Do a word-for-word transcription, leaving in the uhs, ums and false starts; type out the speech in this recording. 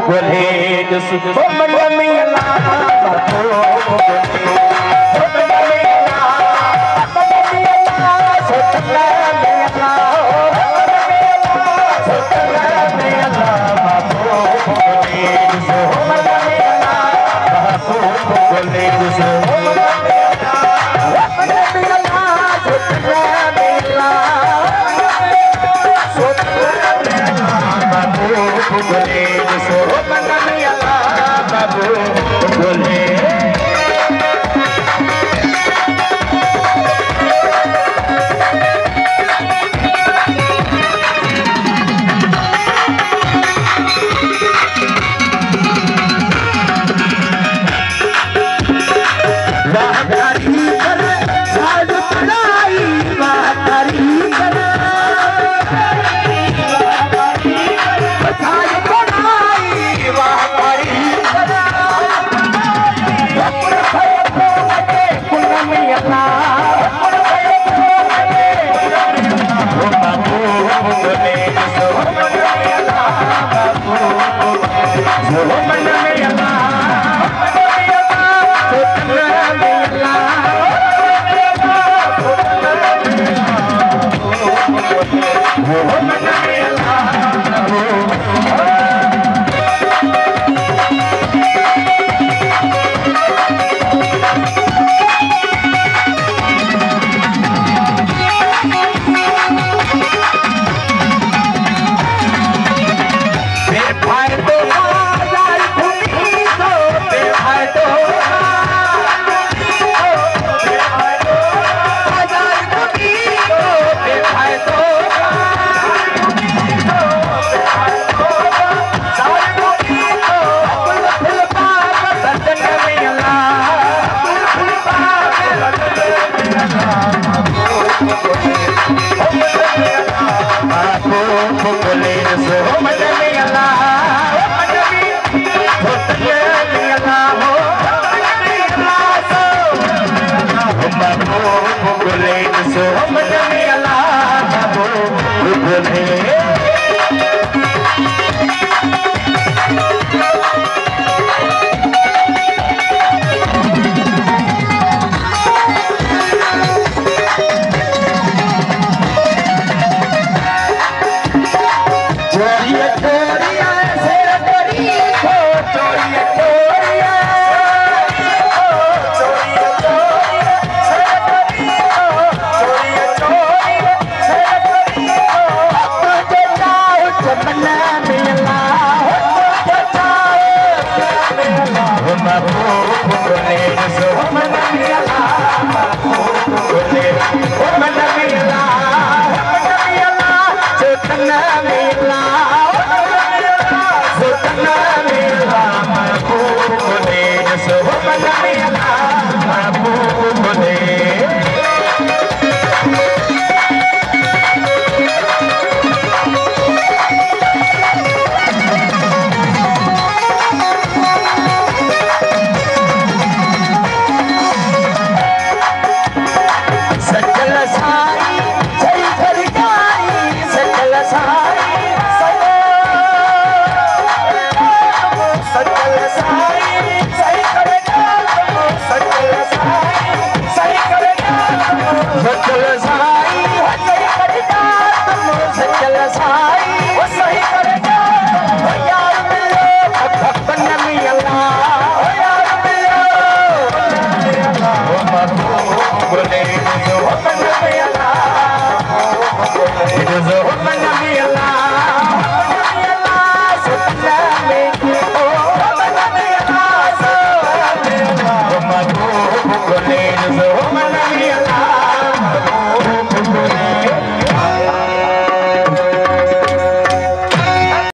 बोले जस ओ मन में अल्लाह बाबू बोले ओ मन में अल्लाह मन में अल्लाह सोचना में अल्लाह मन में अल्लाह सोचना में अल्लाह बाबू बोले जस ओ मन में अल्लाह बाबू बोले जस ओ मन में अल्लाह मन में अल्लाह सोचना में अल्लाह सोचना में अल्लाह बाबू बोले जस ओ मन में अल्लाह बाबू बोले Oh,